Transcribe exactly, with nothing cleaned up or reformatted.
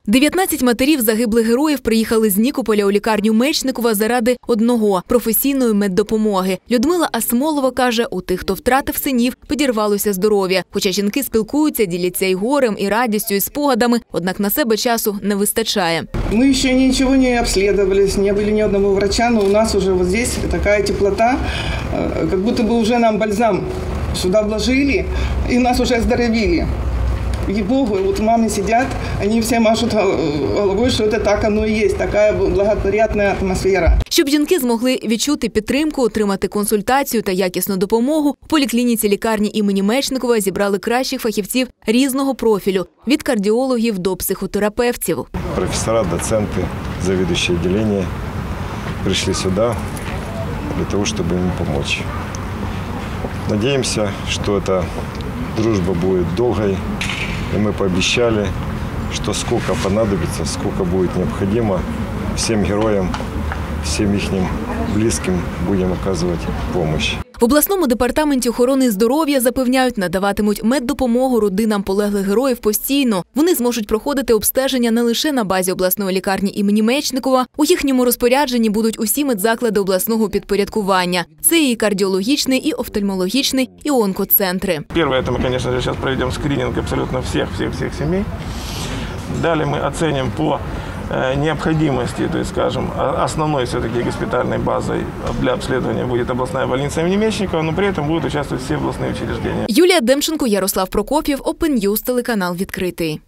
дев'ятнадцять матерів загиблих героїв приїхали з Нікополя у лікарню Мечникова заради одного – професійної меддопомоги. Людмила Асмолова каже, у тих, хто втратив синів, підірвалося здоров'я. Хоча жінки спілкуються, діляться і горем, і радістю, і спогадами, однак на себе часу не вистачає. Ми ще нічого не обслідувалися, не було ні одного врача, але у нас вже ось тут така теплота, як будто би вже нам бальзам сюди вложили і нас вже оздоровили. Ей-богу, вот мамы сидят, они все машут головой, що це так оно і є, така благоприятна атмосфера. Щоб жінки змогли відчути підтримку, отримати консультацію та якісну допомогу, у поліклініці лікарні імені Мечникова зібрали кращих фахівців різного профілю – від кардіологів до психотерапевтів. Професора, доценти, завідуючі відділення прийшли сюди для того, щоб їм допомогти. Надеемся, что эта дружба будет долгой, и мы пообещали, что сколько понадобится, сколько будет необходимо, всем героям, всем их близким будем оказывать помощь. В обласному департаменті охорони здоров'я запевняють, надаватимуть меддопомогу родинам полеглих героїв постійно. Вони зможуть проходити обстеження не лише на базі обласної лікарні імені Мечникова. У їхньому розпорядженні будуть усі медзаклади обласного підпорядкування. Це і кардіологічний, і офтальмологічний, і онкоцентри. Перше, це ми, звісно, зараз проведемо скринінг абсолютно всіх, всіх, всіх сімей. Далі ми оцінимо по необходимости, то есть, скажем, основной все-таки госпитальной базой для обследования будет областная больница имени Мечникова, но при этом будут участвовать все областные учреждения. Юлія Демченко, Ярослав Прокоп'єв, Open News, телеканал «Відкритий».